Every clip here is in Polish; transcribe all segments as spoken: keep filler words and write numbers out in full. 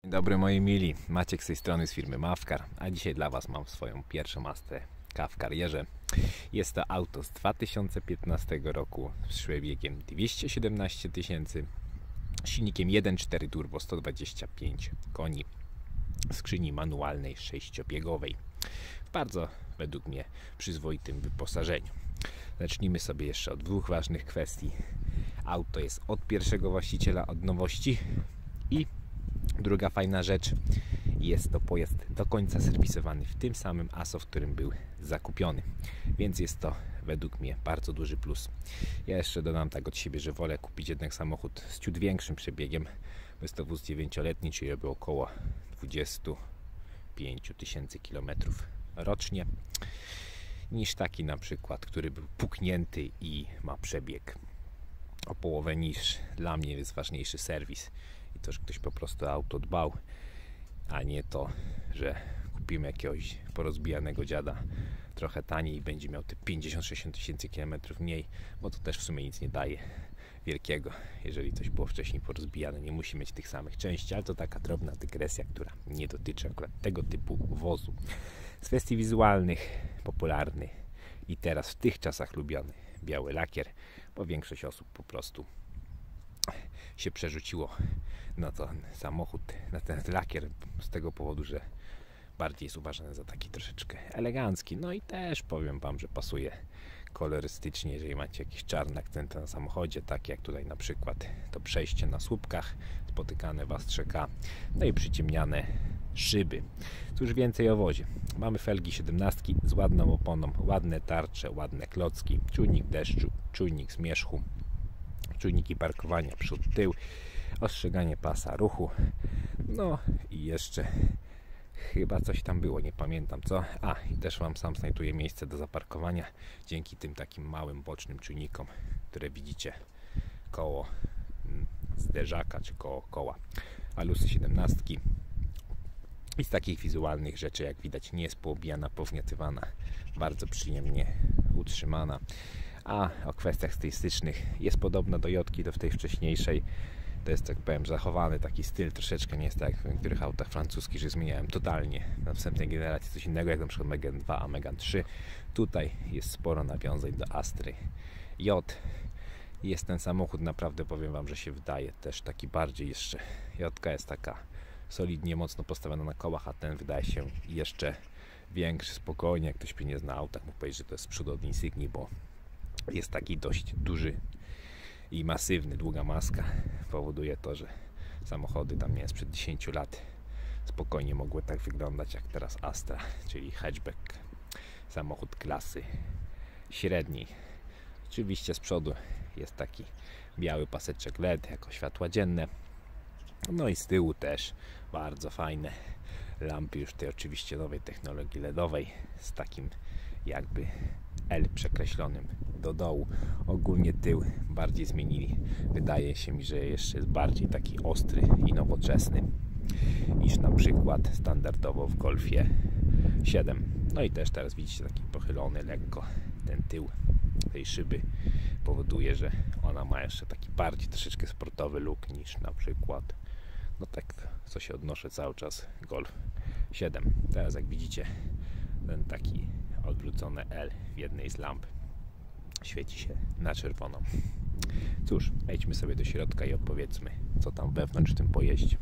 Dzień dobry moi mili, Maciek z tej strony z firmy Mavcar, a dzisiaj dla Was mam swoją pierwszą Astrę K w karierze. Jest to auto z dwa tysiące piętnastego roku z przebiegiem dwieście siedemnaście tysięcy, silnikiem jeden przecinek cztery turbo, sto dwadzieścia pięć koni, skrzyni manualnej sześciobiegowej, w bardzo według mnie przyzwoitym wyposażeniu. Zacznijmy sobie jeszcze od dwóch ważnych kwestii. Auto jest od pierwszego właściciela, od nowości, i druga fajna rzecz, jest to pojazd do końca serwisowany w tym samym A S O, w którym był zakupiony, więc jest to według mnie bardzo duży plus. Ja jeszcze dodam tak od siebie, że wolę kupić jednak samochód z ciut większym przebiegiem, bo jest to wóz dziewięcioletni, czyli robi około dwadzieścia pięć tysięcy kilometrów rocznie, niż taki na przykład, który był puknięty i ma przebieg o połowę niż. Dla mnie jest ważniejszy serwis i to, że ktoś po prostu auto dbał, a nie to, że kupimy jakiegoś porozbijanego dziada trochę taniej i będzie miał te pięćdziesiąt sześćdziesiąt tysięcy kilometrów mniej, bo to też w sumie nic nie daje wielkiego, jeżeli coś było wcześniej porozbijane. Nie musi mieć tych samych części, ale to taka drobna dygresja, która nie dotyczy akurat tego typu wozu. Z kwestii wizualnych popularny i teraz w tych czasach lubiony biały lakier, bo większość osób po prostu się przerzuciło na ten samochód, na ten lakier z tego powodu, że bardziej jest uważany za taki troszeczkę elegancki. No i też powiem Wam, że pasuje kolorystycznie, jeżeli macie jakieś czarne akcenty na samochodzie, takie jak tutaj na przykład to przejście na słupkach spotykane w Astrze K, no i przyciemniane szyby. Cóż więcej o wozie. Mamy felgi siedemnastki z ładną oponą, ładne tarcze, ładne klocki, czujnik deszczu, czujnik zmierzchu, czujniki parkowania przód, tył, ostrzeganie pasa ruchu, no i jeszcze chyba coś tam było, nie pamiętam co. A, i też Wam sam znajduję miejsce do zaparkowania dzięki tym takim małym bocznym czujnikom, które widzicie koło zderzaka czy koło koła. Alusy siedemnastki. I z takich wizualnych rzeczy, jak widać, nie jest poobijana, powgniatywana, bardzo przyjemnie utrzymana. A o kwestiach stylistycznych jest podobna do Jotki, do tej wcześniejszej. To jest, tak powiem, zachowany taki styl, troszeczkę nie jest tak jak w niektórych autach francuskich, że zmieniałem totalnie na wstępnej generacji coś innego, jak na przykład Megane dwa a Megane trzy. Tutaj jest sporo nawiązań do Astry J. Jest ten samochód, naprawdę powiem Wam, że się wydaje też taki bardziej jeszcze. Jotka jest taka solidnie, mocno postawiona na kołach, a ten wydaje się jeszcze większy, spokojnie. Jak ktoś by nie zna autach, mógł powiedzieć, że to jest z przodu od Insignii, bo jest taki dość duży i masywny. Długa maska powoduje to, że samochody tam nie sprzed dziesięciu lat spokojnie mogły tak wyglądać jak teraz Astra, czyli hatchback, samochód klasy średniej. Oczywiście z przodu jest taki biały paseczek L E D jako światła dzienne, no i z tyłu też bardzo fajne lampy już tej oczywiście nowej technologii L E D owej z takim jakby L przekreślonym do dołu. Ogólnie tył bardziej zmienili. Wydaje się mi, że jeszcze jest bardziej taki ostry i nowoczesny niż na przykład standardowo w Golfie siedem. No i też teraz widzicie taki pochylony lekko ten tył tej szyby, powoduje, że ona ma jeszcze taki bardziej troszeczkę sportowy look niż na przykład, no tak co się odnoszę cały czas, Golf siedem. Teraz jak widzicie, ten taki odwrócone L w jednej z lamp świeci się na czerwono. Cóż, wejdźmy sobie do środka i opowiedzmy, co tam wewnątrz w tym pojeździe.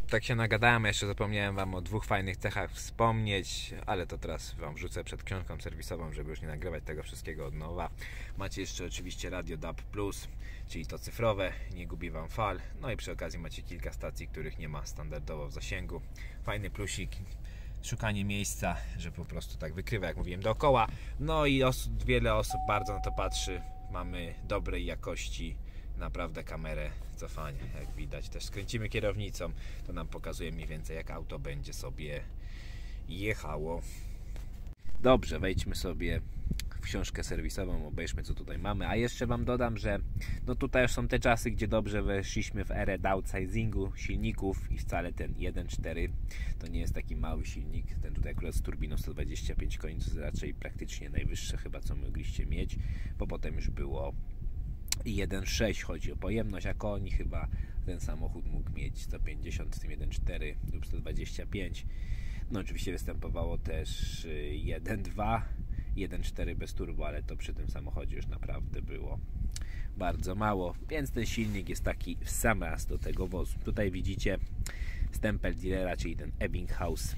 Tak się nagadałem, jeszcze zapomniałem Wam o dwóch fajnych cechach wspomnieć, ale to teraz Wam wrzucę przed książką serwisową, żeby już nie nagrywać tego wszystkiego od nowa. Macie jeszcze oczywiście radio D A B plus, czyli to cyfrowe, nie gubi Wam fal. No i przy okazji macie kilka stacji, których nie ma standardowo w zasięgu. Fajny plusik, szukanie miejsca, że po prostu tak wykrywa, jak mówiłem, dookoła. No i osób, wiele osób bardzo na to patrzy. Mamy dobrej jakości naprawdę kamerę cofania, jak widać. Też skręcimy kierownicą, to nam pokazuje mniej więcej, jak auto będzie sobie jechało. Dobrze, wejdźmy sobie w książkę serwisową, obejrzmy, co tutaj mamy. A jeszcze Wam dodam, że no tutaj już są te czasy, gdzie dobrze weszliśmy w erę downsizingu silników i wcale ten jeden cztery to nie jest taki mały silnik. Ten tutaj akurat z turbiną sto dwadzieścia pięć koni, to jest raczej praktycznie najwyższe chyba, co mogliście mieć, bo potem już było jeden sześć, chodzi o pojemność, a koni chyba ten samochód mógł mieć sto pięćdziesiąt w tym jeden cztery lub sto dwadzieścia pięć. No oczywiście występowało też jeden dwa, jeden cztery bez turbo, ale to przy tym samochodzie już naprawdę było bardzo mało, więc ten silnik jest taki w sam raz do tego wozu. Tutaj widzicie stempel dealera, czyli ten Ebbinghaus.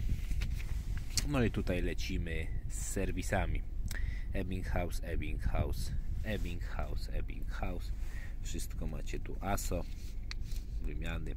No i tutaj lecimy z serwisami. Ebbinghaus, Ebbinghaus, Ebbinghaus, Ebbinghaus. Wszystko macie tu A S O, wymiany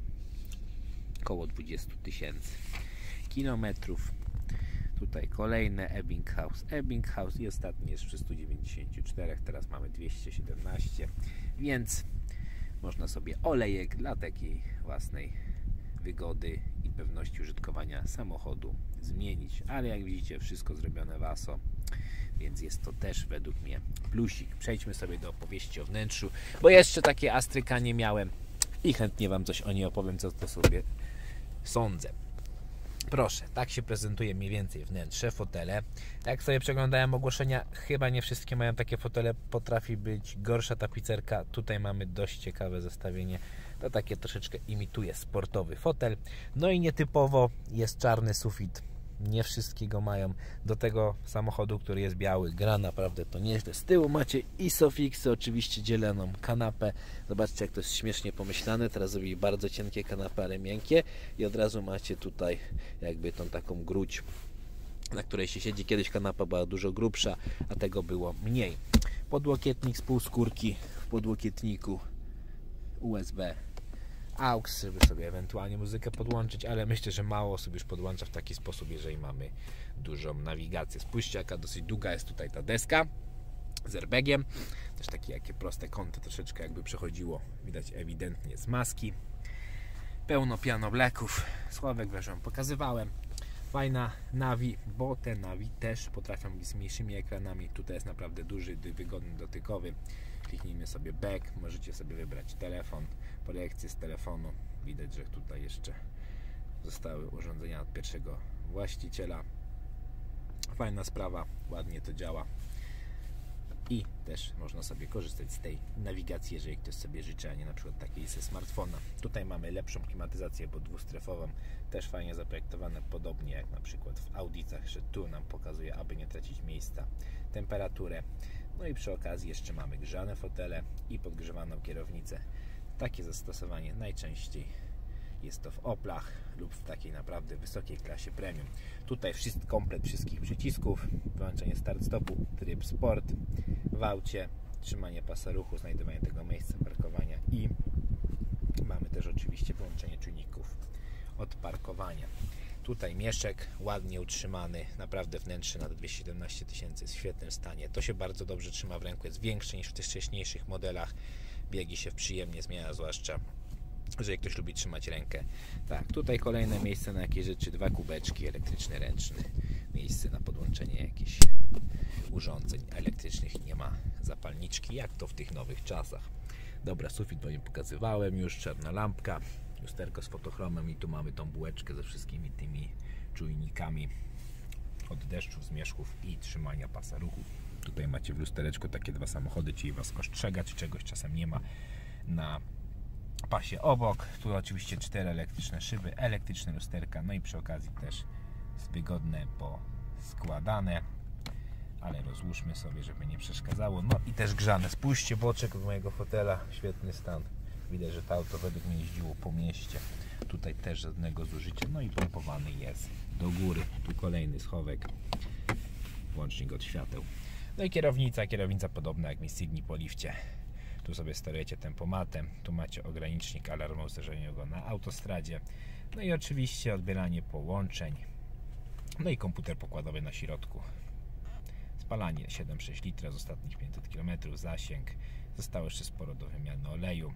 około dwadzieścia tysięcy kilometrów. Tutaj kolejne Ebbinghaus, Ebbinghaus i ostatni jest przy stu dziewięćdziesięciu czterech, teraz mamy dwieście siedemnaście, więc można sobie olejek dla takiej własnej wygody i pewności użytkowania samochodu zmienić, ale jak widzicie, wszystko zrobione w A S O, więc jest to też według mnie plusik. Przejdźmy sobie do opowieści o wnętrzu, bo jeszcze takie Astryka nie miałem i chętnie Wam coś o niej opowiem, co to sobie sądzę. Proszę, tak się prezentuje mniej więcej wnętrze, fotele. Jak sobie przeglądałem ogłoszenia, chyba nie wszystkie mają takie fotele, potrafi być gorsza tapicerka. Tutaj mamy dość ciekawe zestawienie, to takie troszeczkę imituje sportowy fotel. No i nietypowo jest czarny sufit, nie wszystkie go mają. Do tego samochodu, który jest biały, gra naprawdę to nieźle. Z tyłu macie Isofixy, oczywiście dzieloną kanapę. Zobaczcie, jak to jest śmiesznie pomyślane. Teraz zrobili bardzo cienkie kanapy, ale miękkie i od razu macie tutaj jakby tą taką gruć, na której się siedzi. Kiedyś kanapa była dużo grubsza, a tego było mniej. Podłokietnik z półskórki, w podłokietniku U S B, A U X, żeby sobie ewentualnie muzykę podłączyć, ale myślę, że mało osób już podłącza w taki sposób, jeżeli mamy dużą nawigację. Spójrzcie, jaka dosyć długa jest tutaj ta deska z airbagiem. Też takie jakie proste kąty, troszeczkę jakby przechodziło, widać ewidentnie z maski. Pełno pianobleków, Sławek wreszcie Wam pokazywałem. Fajna Navi, bo te Navi też potrafią być z mniejszymi ekranami. Tutaj jest naprawdę duży, wygodny, dotykowy. Kliknijmy sobie back, możecie sobie wybrać telefon, projekcję z telefonu. Widać, że tutaj jeszcze zostały urządzenia od pierwszego właściciela. Fajna sprawa, ładnie to działa. I też można sobie korzystać z tej nawigacji, jeżeli ktoś sobie życzy, a nie na przykład takiej ze smartfona. Tutaj mamy lepszą klimatyzację, bo dwustrefową, też fajnie zaprojektowane, podobnie jak na przykład w Audicach, że tu nam pokazuje, aby nie tracić miejsca, temperaturę. No i przy okazji jeszcze mamy grzane fotele i podgrzewaną kierownicę. Takie zastosowanie najczęściej jest to w Oplach lub w takiej naprawdę wysokiej klasie premium. Tutaj wszystko, komplet wszystkich przycisków, wyłączenie start-stopu, tryb sport w aucie, trzymanie pasa ruchu, znajdowanie tego miejsca parkowania i mamy też oczywiście wyłączenie czujników od parkowania. Tutaj mieszek ładnie utrzymany, naprawdę wnętrze na dwieście siedemnaście tysięcy jest w świetnym stanie. To się bardzo dobrze trzyma w ręku, jest większe niż w tych wcześniejszych modelach. Biegi się przyjemnie zmienia, zwłaszcza jeżeli ktoś lubi trzymać rękę. Tak, tutaj kolejne miejsce na jakieś rzeczy, dwa kubeczki, elektryczny, ręczny, miejsce na podłączenie jakichś urządzeń elektrycznych, nie ma zapalniczki, jak to w tych nowych czasach. Dobra, sufit Wam pokazywałem już, czarna lampka, lusterko z fotochromem i tu mamy tą bułeczkę ze wszystkimi tymi czujnikami od deszczów, zmierzchów i trzymania pasa ruchu. Tutaj macie w lustereczku takie dwa samochody, czyli Was ostrzega, czy czegoś czasem nie ma na pasie obok. Tu oczywiście cztery elektryczne szyby, elektryczne lusterka, no i przy okazji też wygodne poskładane, ale rozłóżmy sobie, żeby nie przeszkadzało. No i też grzane. Spójrzcie, boczek od mojego fotela, świetny stan. Widać, że to auto według mnie jeździło po mieście. Tutaj też żadnego zużycia. No i pompowany jest do góry. Tu kolejny schowek, łącznik od świateł. No i kierownica, kierownica podobna jak mi Signi po lifcie. Tu sobie sterujecie tempomatem, tu macie ogranicznik alarmu zderzeniowego na autostradzie. No i oczywiście odbieranie połączeń. No i komputer pokładowy na środku. Spalanie siedem przecinek sześć litra z ostatnich pięćset kilometrów, zasięg. Zostało jeszcze sporo do wymiany oleju.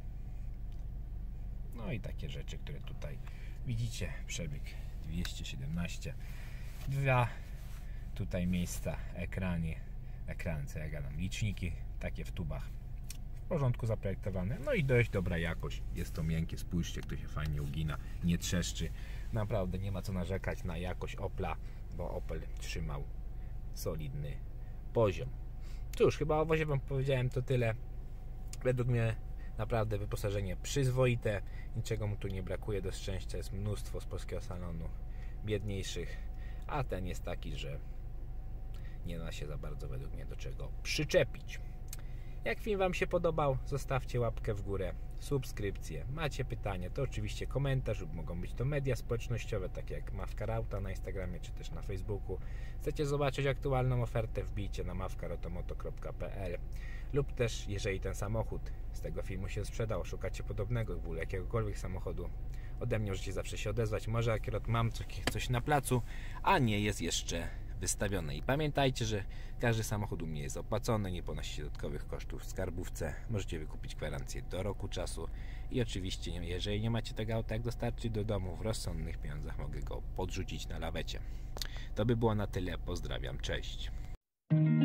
No i takie rzeczy, które tutaj widzicie. Przebieg dwieście siedemnaście. Dwa tutaj miejsca, ekranie, ekrany, co ja gadam, liczniki, takie w tubach. W porządku zaprojektowane. No i dość dobra jakość. Jest to miękkie, spójrzcie, jak to się fajnie ugina, nie trzeszczy. Naprawdę nie ma co narzekać na jakość Opla, bo Opel trzymał solidny poziom. Cóż, chyba o wozie wam powiedziałem to tyle. Według mnie naprawdę wyposażenie przyzwoite, niczego mu tu nie brakuje, do szczęścia jest mnóstwo z polskiego salonu biedniejszych, a ten jest taki, że nie da się za bardzo według mnie do czego przyczepić. Jak film wam się podobał, zostawcie łapkę w górę, subskrypcję. Macie pytanie, to oczywiście komentarz, lub mogą być to media społecznościowe, takie jak Mavcar Auta na Instagramie czy też na Facebooku. Chcecie zobaczyć aktualną ofertę, wbijcie na mavcar automoto kropka p l, lub też jeżeli ten samochód z tego filmu się sprzedał, szukacie podobnego w ogóle jakiegokolwiek samochodu, ode mnie możecie zawsze się odezwać. Może akurat mam coś na placu, a nie jest jeszcze wystawione. I pamiętajcie, że każdy samochód u mnie jest opłacony, nie ponosi dodatkowych kosztów w skarbówce. Możecie wykupić gwarancję do roku czasu i oczywiście, jeżeli nie macie tego auta, jak dostarczyć do domu w rozsądnych pieniądzach, mogę go podrzucić na lawecie. To by było na tyle. Pozdrawiam, cześć.